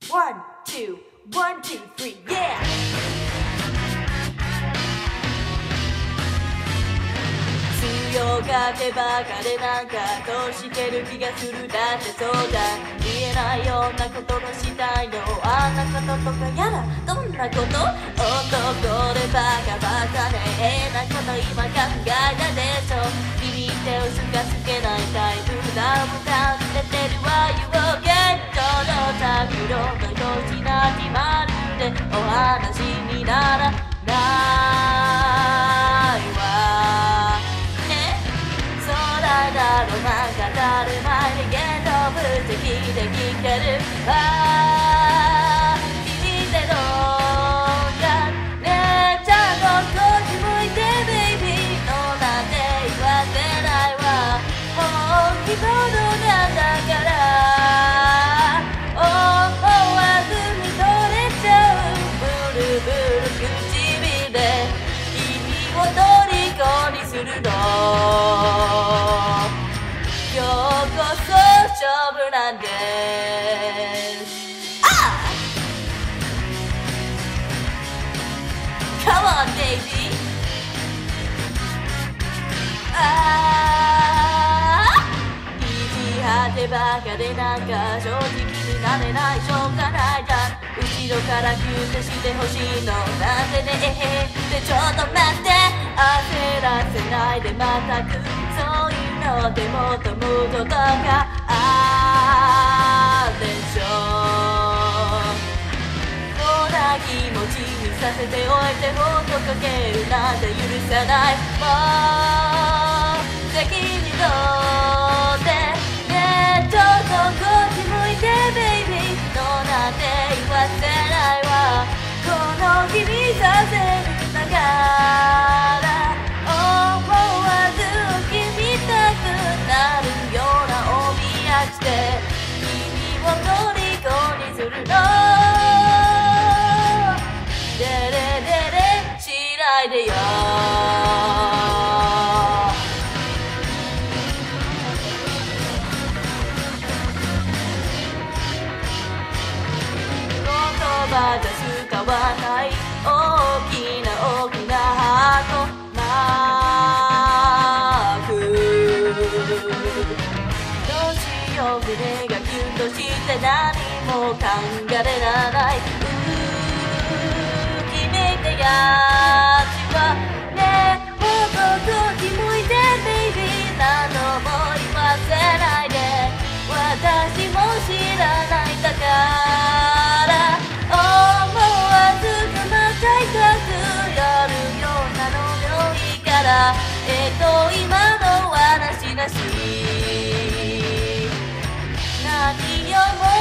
One, two, one, two, three, yeah! 強がけばかでなんかとしてる気がする。だってそうじゃ言えないようなことがしたいの。あんなこととかやだどんなこと？男でバカバカね変なこと今考えたでしょ。君手をすかつけないタイプだもんだ出てるわよけどのタグロのよしなきまるでお話にならないわだろなんか誰前に言動分析できてる君ってどうかねちゃんとこっち向いてベイビーのなんて言わせないわ本気モードなんだから思わずに取れちゃうブルブル唇で君を虜にするの今日こそ勝負なんですCome on baby 意地張ってばかでなんか正直になれないしょうがないじゃん後ろからキュンってしてほしいのなんでねってちょっと待って焦らせないでまたくそういうのでもっとムードとかあるでしょこんな気持ちにさせておいてほんとかけるなんて許さないもう責任取ってねちょっとこっち向いてベイビーのなんて言わせないわこの気にさせるだから思わず君たくなるような帯やして君を虜にするのデレデレしないでよ言葉じゃ使わない大きな大きなハートマークどうしよう胸がキュンとして何も考えられない決めたやつはねもっとこっち向いてベイビー何度も言わせないで私も知らないんだから思わずかまちゃいたくやるようなのよいいから今の話なし何をも